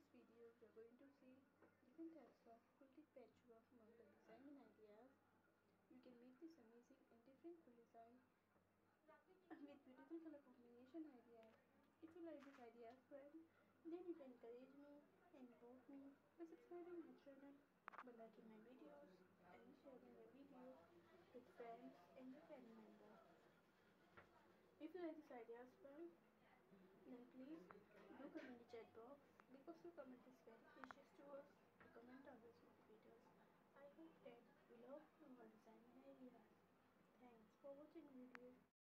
this video, we are going to see different types of quilted patchwork model design and ideas. You can make this amazing and different quilt design with beautiful color combination ideas. If you like this idea, friend, then you can encourage me and vote me by subscribing my channel, by liking my videos and sharing my videos with friends and your family members. If you like this idea, friend, then please do comment in the chat box because your comment is very precious to us. Your comment always motivates us. I hope that you love our design ideas. Thanks for watching the video.